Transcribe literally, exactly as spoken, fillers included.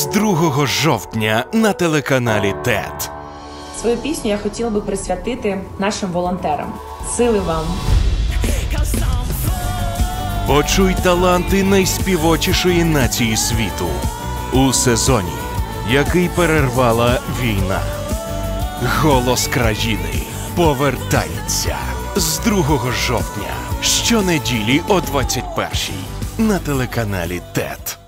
з другого жовтня на телеканалі ТЕТ. Свою пісню я хотіла би присвятити нашим волонтерам. Сили вам! Почуй таланти найспівочішої нації світу у сезоні, який перервала війна. Голос країни повертається з другого жовтня щонеділі о двадцять першій на телеканалі ТЕТ.